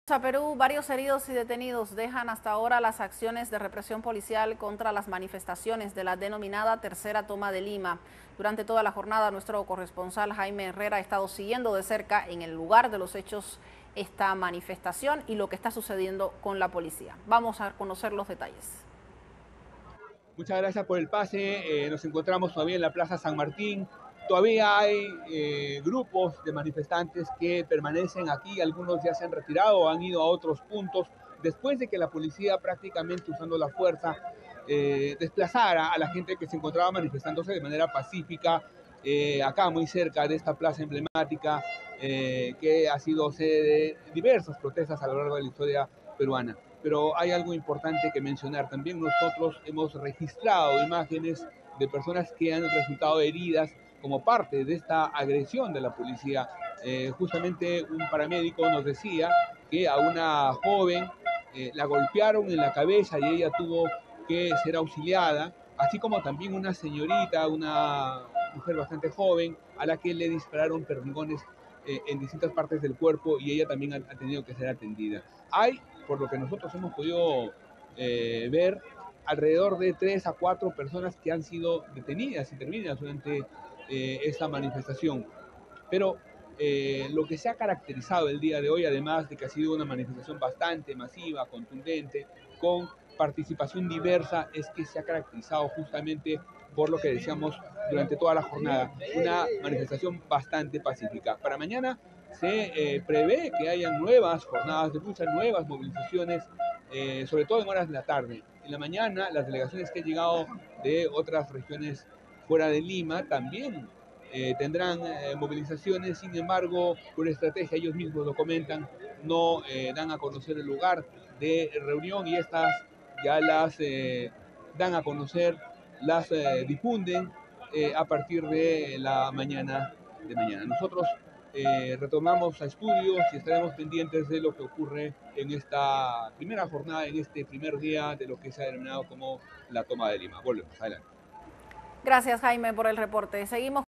A Perú, varios heridos y detenidos dejan hasta ahora las acciones de represión policial contra las manifestaciones de la denominada Tercera Toma de Lima. Durante toda la jornada, nuestro corresponsal Jaime Herrera ha estado siguiendo de cerca en el lugar de los hechos esta manifestación y lo que está sucediendo con la policía. Vamos a conocer los detalles. Muchas gracias por el pase. Nos encontramos todavía en la Plaza San Martín. Todavía hay grupos de manifestantes que permanecen aquí. Algunos ya se han retirado o han ido a otros puntos después de que la policía, prácticamente usando la fuerza, desplazara a la gente que se encontraba manifestándose de manera pacífica acá muy cerca de esta plaza emblemática que ha sido sede de diversas protestas a lo largo de la historia peruana. Pero hay algo importante que mencionar. También nosotros hemos registrado imágenes de personas que han resultado heridas como parte de esta agresión de la policía. Justamente un paramédico nos decía que a una joven la golpearon en la cabeza y ella tuvo que ser auxiliada, así como también una señorita, una mujer bastante joven, a la que le dispararon perdigones en distintas partes del cuerpo y ella también ha tenido que ser atendida. Hay, por lo que nosotros hemos podido ver, alrededor de 3 a 4 personas que han sido detenidas, intervenidas durante esta manifestación. Pero lo que se ha caracterizado el día de hoy, además de que ha sido una manifestación bastante masiva, contundente, con participación diversa, es que se ha caracterizado justamente por lo que decíamos durante toda la jornada, una manifestación bastante pacífica. Para mañana se prevé que hayan nuevas jornadas de lucha, nuevas movilizaciones, sobre todo en horas de la tarde. En la mañana, las delegaciones que han llegado de otras regiones fuera de Lima también tendrán movilizaciones. Sin embargo, por estrategia, ellos mismos lo comentan, no dan a conocer el lugar de reunión y estas ya las dan a conocer, las difunden a partir de la mañana de mañana. Nosotros retomamos a estudios y estaremos pendientes de lo que ocurre en esta primera jornada, en este primer día de lo que se ha denominado como la toma de Lima. Volvemos, adelante. Gracias, Jaime, por el reporte. Seguimos.